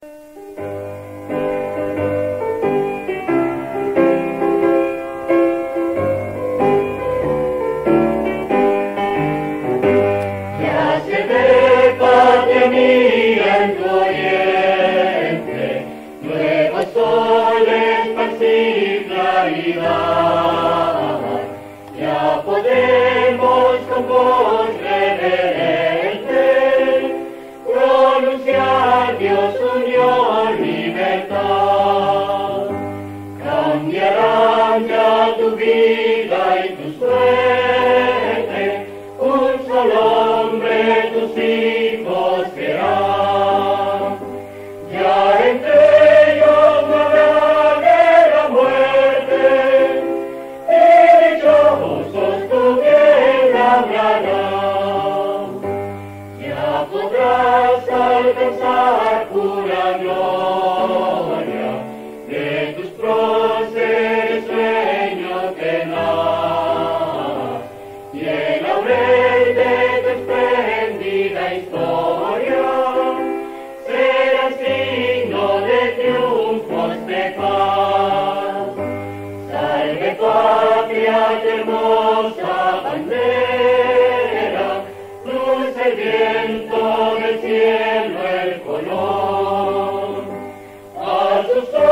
Ya podemos con voz reverente pronunciar Dios, unión, libertad. Cambiarán ya tu vida y tu suerte, un solo hombre tus hijos serán. Ya entre ellos no habrá guerra, muerte, y dichosos tu bien labrarán. Ya podrás alcanzar pura gloria, de tus próceres sueño tenaz, y el laurel de tu esplendida historia será signo de triunfos de paz. Salve patria, tu hermosa bandera, luz el viento del cielo el color. A sus